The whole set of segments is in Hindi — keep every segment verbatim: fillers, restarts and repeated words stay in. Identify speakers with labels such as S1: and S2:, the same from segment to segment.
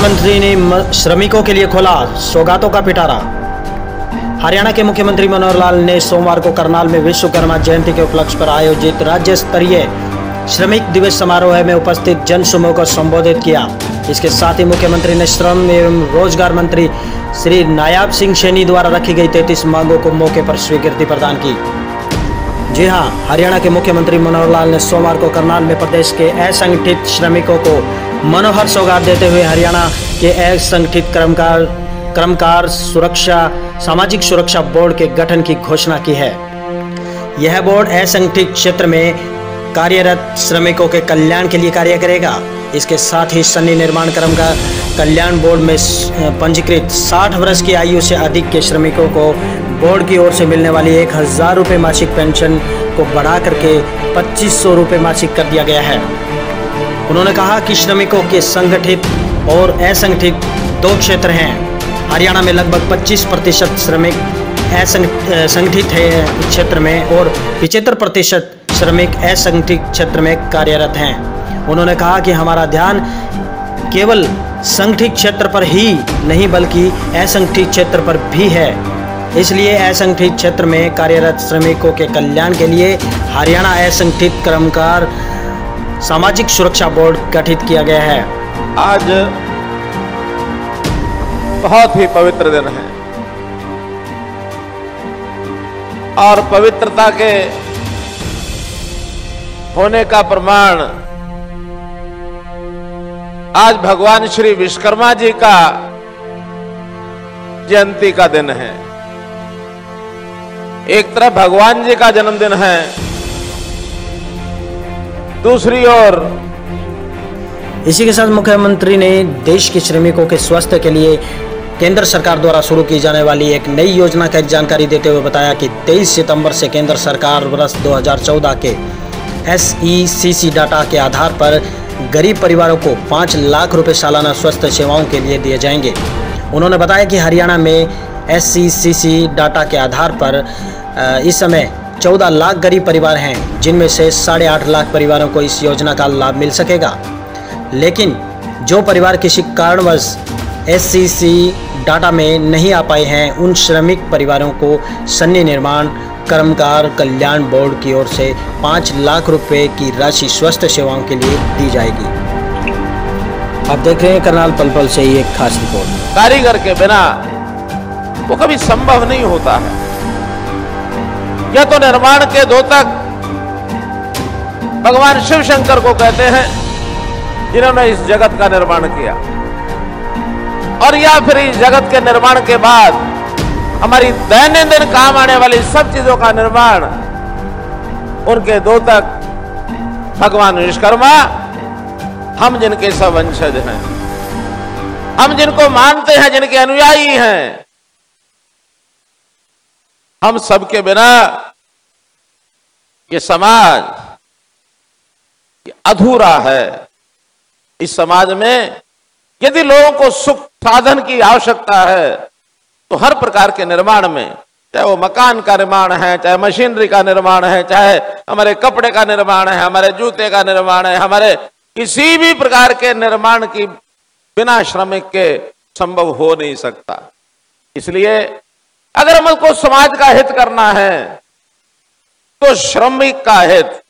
S1: मुख्यमंत्री ने श्रमिकों के लिए खोला सौगातों का पिटारा। हरियाणा के मुख्यमंत्री मनोहर लाल ने सोमवार को करनाल में विश्वकर्मा जयंती के उपलक्ष्य पर आयोजित राज्य स्तरीय श्रमिक दिवस समारोह में उपस्थित जन समूह को संबोधित किया। इसके साथ ही मुख्यमंत्री ने श्रम एवं रोजगार मंत्री श्री नायाब सिंह सैनी द्वारा रखी गई तैंतीस मांगों को मौके पर स्वीकृति प्रदान की। जी हां, हरियाणा के मुख्यमंत्री मनोहर लाल ने सोमवार को करनाल में प्रदेश के असंगठित श्रमिकों को मनोहर सौगात देते हुए हरियाणा के असंगठित कर्मकार कर्मकार सुरक्षा सामाजिक सुरक्षा बोर्ड के गठन की घोषणा की है। यह बोर्ड असंगठित क्षेत्र में कार्यरत श्रमिकों के कल्याण के लिए कार्य करेगा। इसके साथ ही सन्नी निर्माण कर्मकार कल्याण बोर्ड में पंजीकृत साठ वर्ष की आयु से अधिक के श्रमिकों को बोर्ड की ओर से मिलने वाली एक हजार रुपये मासिक पेंशन को बढ़ा करके पच्चीस सौ रुपये मासिक कर दिया गया है। उन्होंने कहा कि श्रमिकों के संगठित और असंगठित दो क्षेत्र हैं। हरियाणा में लगभग पच्चीस प्रतिशत श्रमिक असंगठित है क्षेत्र में और पचहत्तर प्रतिशत श्रमिक असंगठित क्षेत्र में कार्यरत हैं। उन्होंने कहा कि हमारा ध्यान केवल संगठित क्षेत्र पर ही नहीं बल्कि असंगठित क्षेत्र पर भी है। इसलिए असंगठित क्षेत्र में कार्यरत श्रमिकों के कल्याण के लिए हरियाणा असंगठित कर्मकार सामाजिक सुरक्षा बोर्ड गठित किया गया है।
S2: आज बहुत ही पवित्र दिन है और पवित्रता के होने का प्रमाण आज भगवान श्री विश्वकर्मा जी का जयंती का दिन है। एक तरफ भगवान जी का जन्मदिन है, दूसरी ओर
S1: इसी के साथ मुख्यमंत्री ने देश के श्रमिकों के स्वास्थ्य के लिए केंद्र सरकार द्वारा शुरू की जाने वाली एक नई योजना की जानकारी देते हुए बताया कि तेईस सितंबर से केंद्र सरकार वर्ष दो हज़ार चौदह के एस ई सी सी डाटा के आधार पर गरीब परिवारों को पाँच लाख रुपए सालाना स्वास्थ्य सेवाओं के लिए दिए जाएंगे। उन्होंने बताया कि हरियाणा में एस ई सी सी डाटा के आधार पर इस समय चौदह लाख गरीब परिवार हैं, जिनमें से साढ़े आठ लाख परिवारों को इस योजना का लाभ मिल सकेगा। लेकिन जो परिवार किसी कारणवश एस ई सी डाटा में नहीं आ पाए हैं, उन श्रमिक परिवारों को सन्नी निर्माण कर्मकार कल्याण बोर्ड की ओर से पाँच लाख रुपए की राशि स्वास्थ्य सेवाओं के लिए दी जाएगी। आप देख रहे हैं करनाल पल पल से ही एक खास रिपोर्ट।
S2: कारीगर के बिना वो कभी संभव नहीं होता है। यह तो निर्माण के द्योतक भगवान शिव शंकर को कहते हैं, जिन्होंने इस जगत का निर्माण किया, और या फिर इस जगत के निर्माण के बाद हमारी दैनंदिन काम आने वाली सब चीजों का निर्माण उनके द्योतक भगवान विश्वकर्मा, हम जिनके सब वंशज हैं, हम जिनको मानते हैं, जिनके अनुयायी हैं, हम सबके बिना ये समाज ये अधूरा है। इस समाज में यदि लोगों को सुख साधन की आवश्यकता है तो हर प्रकार के निर्माण में, चाहे वो मकान का निर्माण है, चाहे मशीनरी का निर्माण है, चाहे हमारे कपड़े का निर्माण है, हमारे जूते का निर्माण है, हमारे किसी भी प्रकार के निर्माण की बिना श्रमिक के संभव हो नहीं सकता। इसलिए अगर हमको समाज का हित करना है तो श्रमिक का हित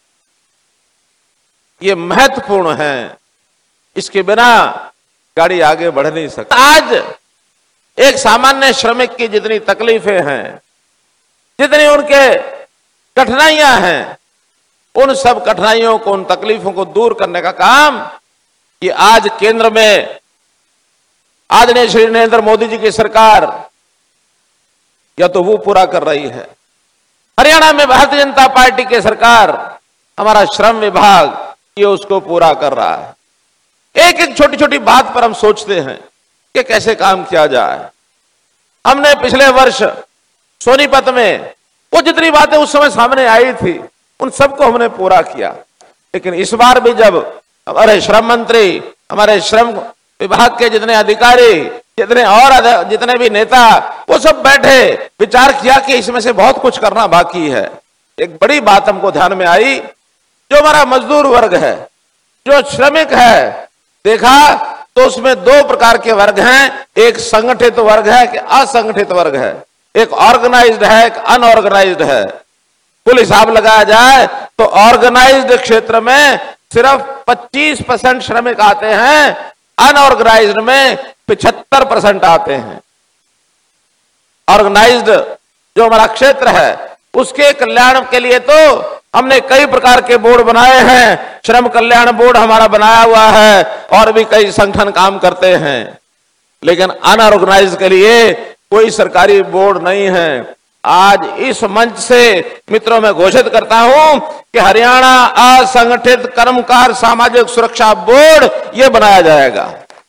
S2: ये महत्वपूर्ण है। इसके बिना गाड़ी आगे बढ़ नहीं सकती। आज एक सामान्य श्रमिक की जितनी तकलीफें हैं, जितनी उनके कठिनाइयां हैं, उन सब कठिनाइयों को, उन तकलीफों को दूर करने का काम ये आज केंद्र में आदरणीय श्री नरेंद्र मोदी जी की सरकार या तो वो पूरा कर रही है। हरियाणा में भारतीय जनता पार्टी की सरकार, हमारा श्रम विभाग ये उसको पूरा कर रहा है। एक एक छोटी छोटी बात पर हम सोचते हैं कि कैसे काम किया जाए। हमने पिछले वर्ष सोनीपत में वो जितनी बातें उस समय सामने आई थी, उन सबको हमने पूरा किया। लेकिन इस बार भी जब हमारे श्रम मंत्री, हमारे श्रम विभाग के जितने अधिकारी, जितने और जितने भी नेता, वो सब बैठे, विचार किया कि इसमें से बहुत कुछ करना बाकी है। एक बड़ी बात हमको ध्यान में आई, जो हमारा मजदूर वर्ग है, जो श्रमिक है, देखा तो उसमें दो प्रकार के वर्ग हैं, एक संगठित वर्ग है कि असंगठित वर्ग है, एक ऑर्गेनाइज्ड है एक अनऑर्गेनाइज्ड है। कुल हिसाब लगाया जाए तो ऑर्गेनाइज्ड क्षेत्र में सिर्फ पच्चीस परसेंट श्रमिक आते हैं, अनऑर्गेनाइज्ड में पचहत्तर परसेंट आते हैं। ऑर्गेनाइज्ड जो हमारा क्षेत्र है उसके कल्याण के लिए तो हमने कई प्रकार के बोर्ड बनाए हैं, श्रम कल्याण बोर्ड हमारा बनाया हुआ है और भी कई संगठन काम करते हैं, लेकिन अनऑर्गेनाइज्ड के लिए कोई सरकारी बोर्ड नहीं है। आज इस मंच से मित्रों मैं घोषित करता हूं कि हरियाणा असंगठित कर्मकार सामाजिक सुरक्षा बोर्ड यह बनाया जाएगा।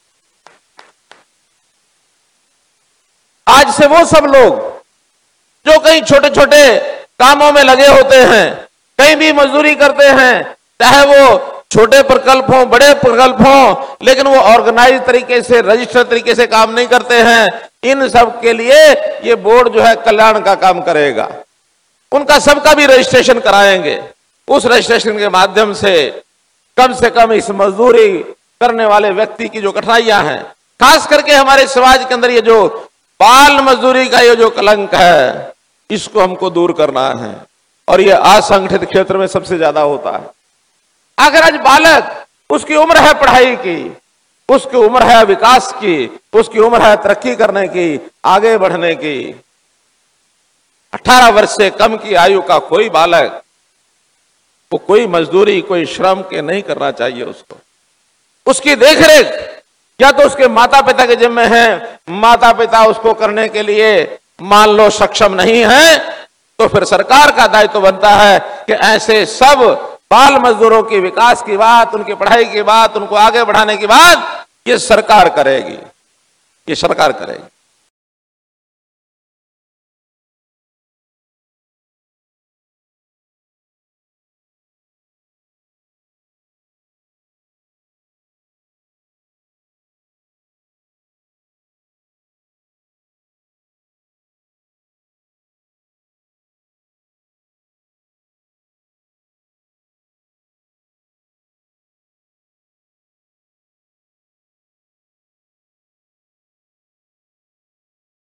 S2: आज से वो सब लोग जो कहीं छोटे छोटे कामों में लगे होते हैं, कहीं भी मजदूरी करते हैं, चाहे वो छोटे प्रकल्प हों बड़े प्रकल्प हों, लेकिन वो ऑर्गेनाइज तरीके से रजिस्टर तरीके से काम नहीं करते हैं, इन सब के लिए ये बोर्ड जो है कल्याण का काम करेगा। उनका सबका भी रजिस्ट्रेशन कराएंगे। उस रजिस्ट्रेशन के माध्यम से कम से कम इस मजदूरी करने वाले व्यक्ति की जो कठिनाइयां हैं, खास करके हमारे समाज के अंदर ये जो बाल मजदूरी का ये जो कलंक है, इसको हमको दूर करना है और ये असंगठित क्षेत्र में सबसे ज्यादा होता है। अगर आज बालक उसकी उम्र है पढ़ाई की, उसकी उम्र है विकास की, उसकी उम्र है तरक्की करने की, आगे बढ़ने की, अठारह वर्ष से कम की आयु का कोई बालक वो कोई मजदूरी कोई श्रम के नहीं करना चाहिए। उसको उसकी देखरेख या तो उसके माता पिता के जिम्मे है, माता पिता उसको करने के लिए मान लो सक्षम नहीं है, तो फिर सरकार का दायित्व बनता है कि ऐसे सब बाल मजदूरों की विकास की बात, उनकी पढ़ाई की बात, उनको आगे बढ़ाने की बात ये सरकार करेगी, ये सरकार करेगी।